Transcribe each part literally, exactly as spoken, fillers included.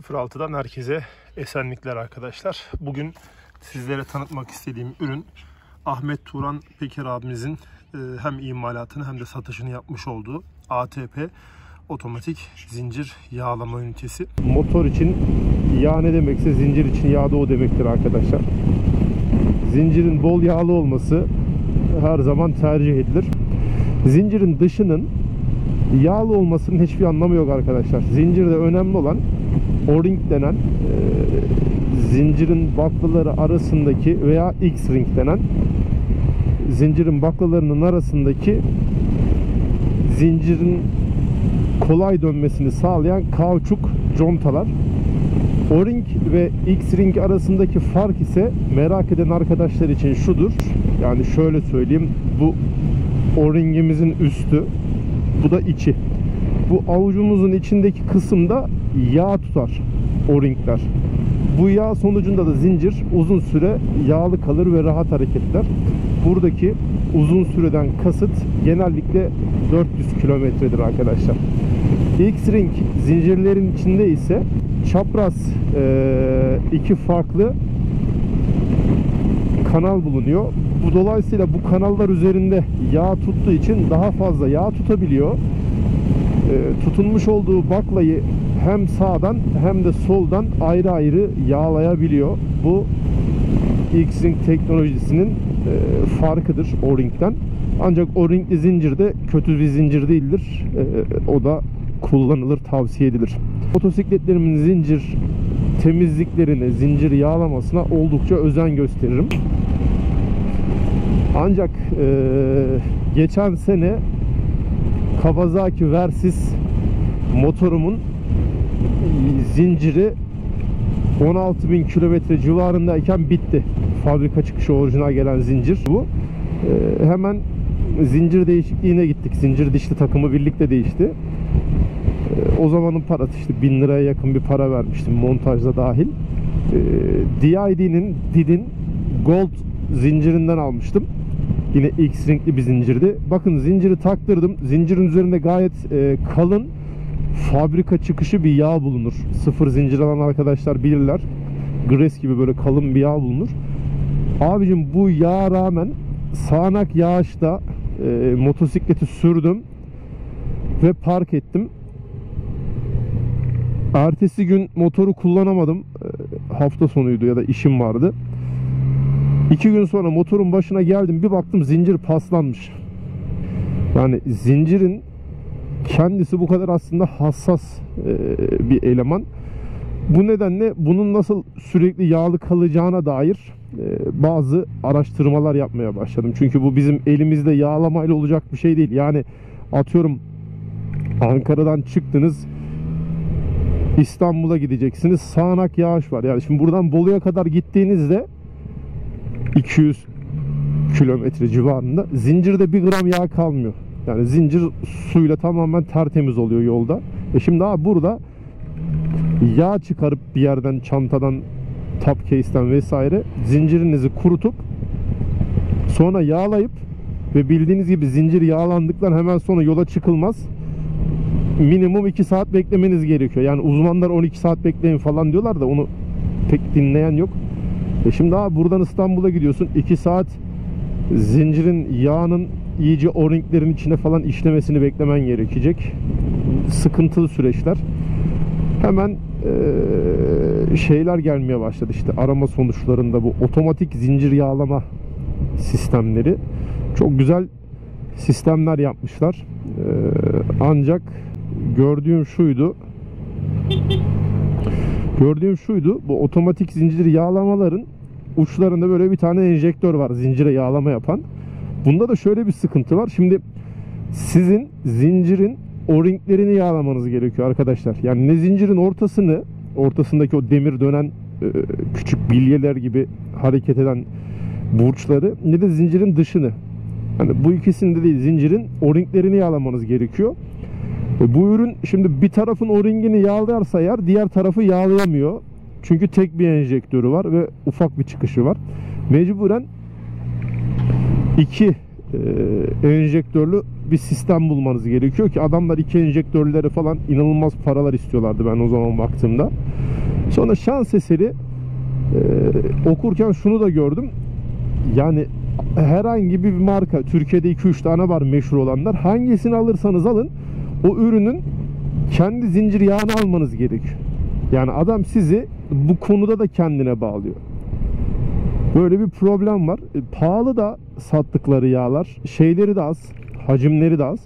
sıfır altıdan herkese esenlikler arkadaşlar. Bugün sizlere tanıtmak istediğim ürün Ahmet Turan Peker abimizin hem imalatını hem de satışını yapmış olduğu A T P otomatik zincir yağlama ünitesi. Motor için yağ ne demekse zincir için yağ da o demektir arkadaşlar. Zincirin bol yağlı olması her zaman tercih edilir. Zincirin dışının yağlı olmasının hiçbir anlamı yok arkadaşlar. Zincirde önemli olan O-ring denen e, zincirin baklaları arasındaki veya X-ring denen zincirin baklalarının arasındaki zincirin kolay dönmesini sağlayan kauçuk contalar. O-ring ve X-ring arasındaki fark ise merak eden arkadaşlar için şudur. Yani şöyle söyleyeyim, bu O-ringimizin üstü, bu da içi. Bu avucumuzun içindeki kısımda yağ tutar O-ringler. Bu yağ sonucunda da zincir uzun süre yağlı kalır ve rahat hareket eder. Buradaki uzun süreden kasıt genellikle dört yüz kilometredir arkadaşlar. X-ring zincirlerin içinde ise çapraz e, iki farklı kanal bulunuyor. Bu dolayısıyla bu kanallar üzerinde yağ tuttuğu için daha fazla yağ tutabiliyor. E, tutunmuş olduğu baklayı hem sağdan hem de soldan ayrı ayrı yağlayabiliyor. Bu X-ring teknolojisinin e, farkıdır O-ring'den. Ancak O-ring'li zincir de kötü bir zincir değildir. E, o da kullanılır, tavsiye edilir. Motosikletlerimin zincir temizliklerine, zincir yağlamasına oldukça özen gösteririm. Ancak e, geçen sene Kawasaki Versys motorumun zinciri on altı bin kilometre civarındayken bitti. Fabrika çıkışı orijinal gelen zincir bu. E, hemen zincir değişikliğine gittik. Zincir dişli takımı birlikte değişti. E, o zamanın parası işte bin liraya yakın bir para vermiştim, montajda dahil. E, D I D'nin Did'in Gold zincirinden almıştım. Yine X-ringli bir zincirdi. Bakın zinciri taktırdım. Zincirin üzerinde gayet e, kalın fabrika çıkışı bir yağ bulunur. Sıfır zincir alan arkadaşlar bilirler. Gres gibi böyle kalın bir yağ bulunur. Abicim bu yağa rağmen sağanak yağışta e, motosikleti sürdüm ve park ettim. Ertesi gün motoru kullanamadım. E, hafta sonuydu ya da işim vardı. İki gün sonra motorun başına geldim, bir baktım zincir paslanmış. Yani zincirin kendisi bu kadar aslında hassas e, bir eleman. Bu nedenle bunun nasıl sürekli yağlı kalacağına dair e, bazı araştırmalar yapmaya başladım. Çünkü bu bizim elimizde yağlamayla olacak bir şey değil. Yani atıyorum Ankara'dan çıktınız, İstanbul'a gideceksiniz, sağanak yağış var. Yani şimdi buradan Bolu'ya kadar gittiğinizde iki yüz kilometre civarında zincirde bir gram yağ kalmıyor. Yani zincir suyla tamamen tertemiz oluyor yolda. E şimdi abi burada yağ çıkarıp bir yerden, çantadan, top case'ten vesaire zincirinizi kurutup sonra yağlayıp ve bildiğiniz gibi zincir yağlandıktan hemen sonra yola çıkılmaz. Minimum iki saat beklemeniz gerekiyor. Yani uzmanlar on iki saat bekleyin falan diyorlar da onu pek dinleyen yok. E şimdi abi buradan İstanbul'a gidiyorsun. iki saat zincirin yağının iyice O-ringlerin içine falan işlemesini beklemen gerekecek. Sıkıntılı süreçler. Hemen ee, şeyler gelmeye başladı işte arama sonuçlarında, bu otomatik zincir yağlama sistemleri. Çok güzel sistemler yapmışlar. E, ancak gördüğüm şuydu. Gördüğüm şuydu. Bu otomatik zincir yağlamaların uçlarında böyle bir tane enjektör var, zincire yağlama yapan. Bunda da şöyle bir sıkıntı var. Şimdi sizin zincirin O-ringlerini yağlamanız gerekiyor arkadaşlar. Yani ne zincirin ortasını, ortasındaki o demir dönen e, küçük bilyeler gibi hareket eden burçları, ne de zincirin dışını. Yani bu ikisinde değil, zincirin O-ringlerini yağlamanız gerekiyor. E, bu ürün şimdi bir tarafın O-ringini yağlarsa eğer diğer tarafı yağlayamıyor. Çünkü tek bir enjektörü var ve ufak bir çıkışı var. Mecburen iki e, enjektörlü bir sistem bulmanız gerekiyor ki adamlar iki enjektörlere falan inanılmaz paralar istiyorlardı ben o zaman baktığımda. Sonra şans eseri e, okurken şunu da gördüm. Yani herhangi bir marka, Türkiye'de iki üç tane var meşhur olanlar. Hangisini alırsanız alın, o ürünün kendi zincir yağını almanız gerekiyor. Yani adam sizi bu konuda da kendine bağlıyor. Böyle bir problem var. E, pahalı da sattıkları yağlar. Şeyleri de az. Hacimleri de az.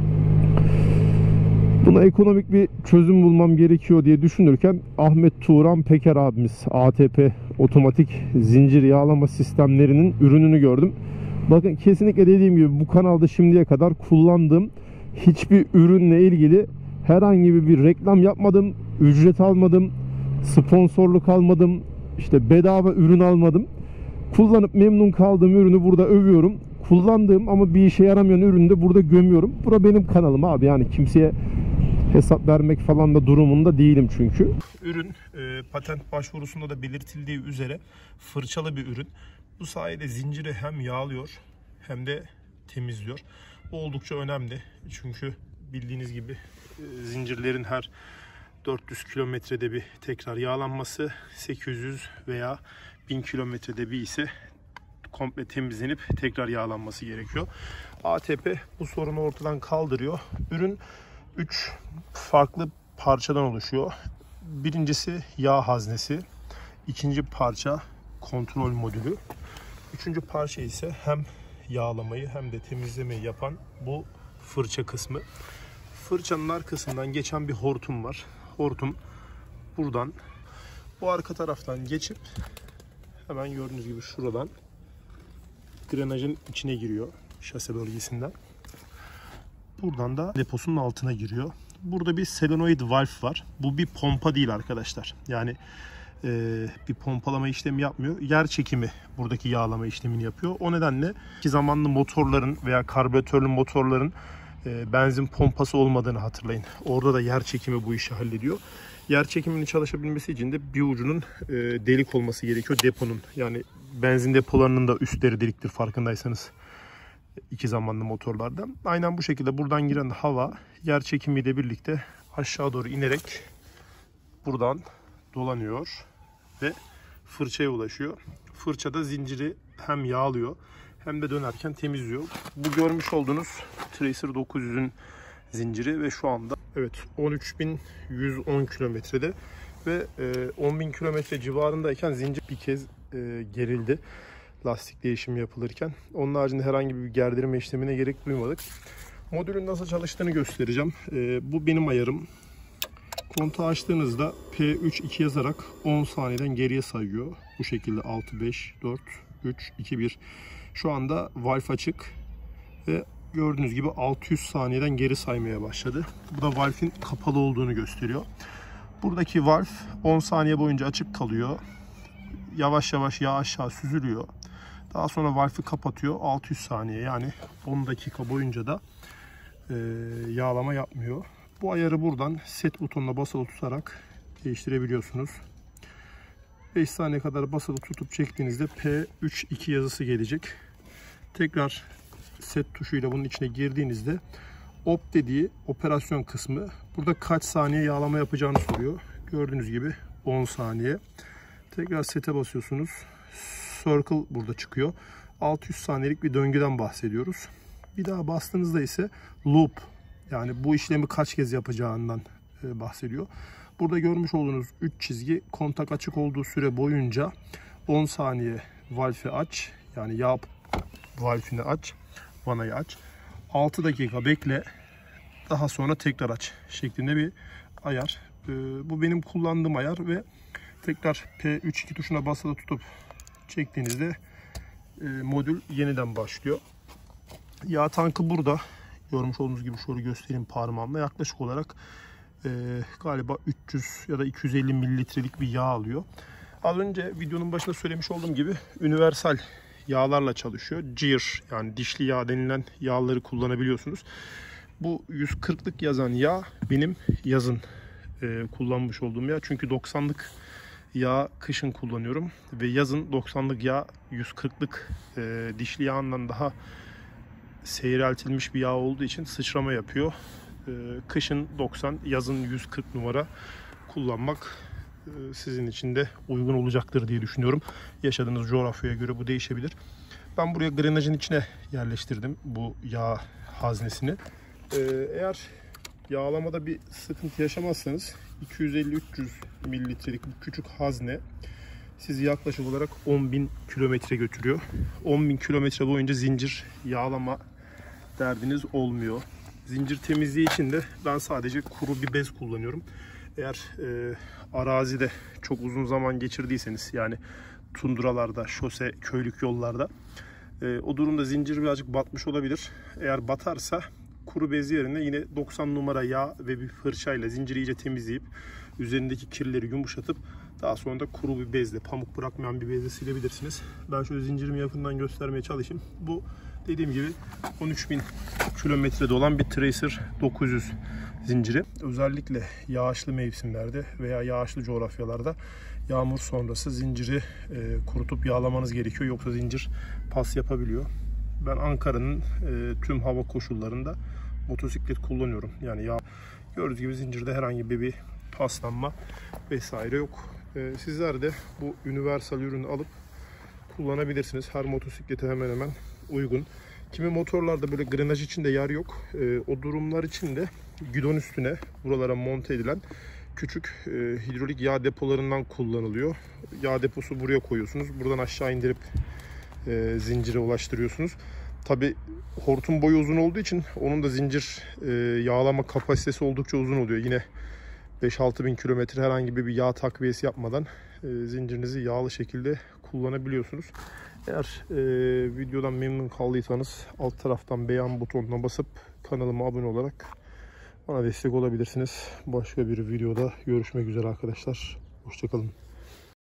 Buna ekonomik bir çözüm bulmam gerekiyor diye düşünürken Ahmet Turan Peker abimiz A T P otomatik zincir yağlama sistemlerinin ürününü gördüm. Bakın, kesinlikle dediğim gibi bu kanalda şimdiye kadar kullandığım hiçbir ürünle ilgili herhangi bir reklam yapmadım, ücret almadım, sponsorluk almadım, işte bedava ürün almadım. Kullanıp memnun kaldığım ürünü burada övüyorum. Kullandığım ama bir işe yaramayan ürünü de burada gömüyorum. Bura benim kanalım abi, yani kimseye hesap vermek falan da durumunda değilim çünkü. Ürün e, patent başvurusunda da belirtildiği üzere fırçalı bir ürün. Bu sayede zinciri hem yağlıyor hem de temizliyor. Bu oldukça önemli. Çünkü bildiğiniz gibi e, zincirlerin her dört yüz kilometrede bir tekrar yağlanması, sekiz yüz veya bin kilometrede bir ise komple temizlenip tekrar yağlanması gerekiyor. A T P bu sorunu ortadan kaldırıyor. Ürün üç farklı parçadan oluşuyor. Birincisi yağ haznesi, ikinci parça kontrol modülü, üçüncü parça ise hem yağlamayı hem de temizlemeyi yapan bu fırça kısmı. Fırçanın arkasından geçen bir hortum var. Hortum buradan, bu arka taraftan geçip hemen gördüğünüz gibi şuradan grenajın içine giriyor, şase bölgesinden. Buradan da deposunun altına giriyor. Burada bir solenoid valve var. Bu bir pompa değil arkadaşlar. Yani e, bir pompalama işlemi yapmıyor. Yer çekimi buradaki yağlama işlemini yapıyor. O nedenle iki zamanlı motorların veya karbüratörlü motorların e, benzin pompası olmadığını hatırlayın. Orada da yer çekimi bu işi hallediyor. Yer çekiminin çalışabilmesi için de bir ucunun e, delik olması gerekiyor deponun. Yani benzin depolarının da üstleri deliktir, farkındaysanız. İki zamanlı motorlarda. Aynen bu şekilde buradan giren hava yer çekimiyle birlikte aşağı doğru inerek buradan dolanıyor ve fırçaya ulaşıyor. Fırçada zinciri hem yağlıyor hem de dönerken temizliyor. Bu görmüş olduğunuz Tracer dokuz yüzün zinciri ve şu anda evet on üç bin yüz on kilometrede ve on bin kilometre civarındayken zincir bir kez gerildi lastik değişimi yapılırken. Onun haricinde herhangi bir gerdirme işlemine gerek duymadık. Modülün nasıl çalıştığını göstereceğim. Ee, bu benim ayarım. Kontağı açtığınızda P üç iki yazarak on saniyeden geriye sayıyor. Bu şekilde altı, beş, dört, üç, iki, bir. Şu anda valve açık ve gördüğünüz gibi altı yüz saniyeden geri saymaya başladı. Bu da valve'in kapalı olduğunu gösteriyor. Buradaki valve on saniye boyunca açık kalıyor. Yavaş yavaş yağ aşağı süzülüyor. Daha sonra valve'i kapatıyor. altı yüz saniye, yani on dakika boyunca da e, yağlama yapmıyor. Bu ayarı buradan set butonuna basılı tutarak değiştirebiliyorsunuz. beş saniye kadar basılı tutup çektiğinizde P üç iki yazısı gelecek. Tekrar set tuşuyla bunun içine girdiğinizde op dediği operasyon kısmı. Burada kaç saniye yağlama yapacağını soruyor. Gördüğünüz gibi on saniye. Tekrar sete basıyorsunuz. Circle burada çıkıyor. altı yüz saniyelik bir döngüden bahsediyoruz. Bir daha bastığınızda ise loop, yani bu işlemi kaç kez yapacağından bahsediyor. Burada görmüş olduğunuz üç çizgi kontak açık olduğu süre boyunca on saniye valve'i aç, yani yağ valve'ini aç, vanayı aç. altı dakika bekle, daha sonra tekrar aç şeklinde bir ayar. Bu benim kullandığım ayar ve tekrar P üç iki tuşuna basılı tutup çektiğinizde e, modül yeniden başlıyor. Yağ tankı burada. Görmüş olduğunuz gibi şöyle göstereyim parmağımla. Yaklaşık olarak e, galiba üç yüz ya da iki yüz elli mililitrelik bir yağ alıyor. Az önce videonun başında söylemiş olduğum gibi universal yağlarla çalışıyor. Gear, yani dişli yağ denilen yağları kullanabiliyorsunuz. Bu yüz kırklık yazan yağ benim yazın e, kullanmış olduğum yağ. Çünkü doksanlık yağ kışın kullanıyorum ve yazın doksanlık yağ yüz kırklık e, dişli yağından daha seyreltilmiş bir yağ olduğu için sıçrama yapıyor. E, kışın doksan, yazın yüz kırk numara kullanmak e, e, sizin için de uygun olacaktır diye düşünüyorum. Yaşadığınız coğrafyaya göre bu değişebilir. Ben buraya grenajın içine yerleştirdim bu yağ haznesini. E, eğer yağlamada bir sıkıntı yaşamazsanız iki yüz elli üç yüz mililitrelik bu küçük hazne sizi yaklaşık olarak on bin kilometre götürüyor. on bin kilometre boyunca zincir yağlama derdiniz olmuyor. Zincir temizliği için de ben sadece kuru bir bez kullanıyorum. Eğer e, arazide çok uzun zaman geçirdiyseniz, yani tundralarda, şose, köylük yollarda, e, o durumda zincir birazcık batmış olabilir. Eğer batarsa kuru bez yerine yine doksan numara yağ ve bir fırçayla zinciri iyice temizleyip üzerindeki kirleri yumuşatıp daha sonra da kuru bir bezle, pamuk bırakmayan bir bezle silebilirsiniz. Ben şöyle zincirimi yakından göstermeye çalışayım. Bu dediğim gibi on üç bin kilometrede olan bir Tracer dokuz yüz zinciri. Özellikle yağışlı mevsimlerde veya yağışlı coğrafyalarda yağmur sonrası zinciri e, kurutup yağlamanız gerekiyor. Yoksa zincir pas yapabiliyor. Ben Ankara'nın e, tüm hava koşullarında motosiklet kullanıyorum. Yani yağ, gördüğünüz gibi zincirde herhangi bir, bir paslanma vesaire yok. E, sizler de bu universal ürünü alıp kullanabilirsiniz. Her motosiklete hemen hemen uygun. Kimi motorlarda böyle grenaj için de yer yok. E, o durumlar için de gidon üstüne buralara monte edilen küçük e, hidrolik yağ depolarından kullanılıyor. Yağ deposu buraya koyuyorsunuz. Buradan aşağı indirip e, zincire ulaştırıyorsunuz. Tabi hortum boyu uzun olduğu için onun da zincir e, yağlama kapasitesi oldukça uzun oluyor. Yine beş altı bin kilometre herhangi bir yağ takviyesi yapmadan e, zincirinizi yağlı şekilde kullanabiliyorsunuz. Eğer e, videodan memnun kaldıysanız alt taraftan beğen butonuna basıp kanalıma abone olarak bana destek olabilirsiniz. Başka bir videoda görüşmek üzere arkadaşlar. Hoşça kalın.